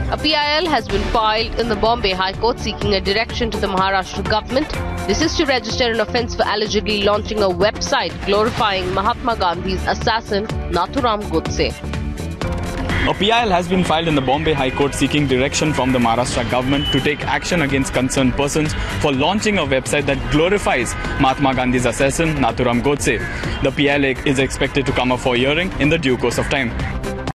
A PIL has been filed in the Bombay High Court seeking a direction to the Maharashtra government. This is to register an offence for allegedly launching a website glorifying Mahatma Gandhi's assassin Nathuram Godse. A PIL has been filed in the Bombay High Court seeking direction from the Maharashtra government to take action against concerned persons for launching a website that glorifies Mahatma Gandhi's assassin Nathuram Godse. The PIL is expected to come up for hearing in the due course of time.